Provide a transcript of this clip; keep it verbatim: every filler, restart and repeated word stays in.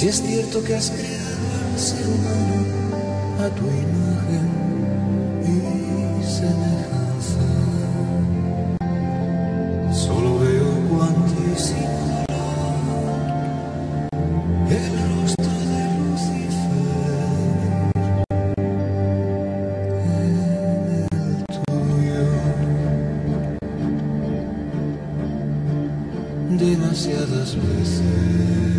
Si es cierto que has creado al ser humano a tu imagen y semejanza, solo veo cuánto y sin dolor el rostro de Lucifer en el tuyo. Demasiadas veces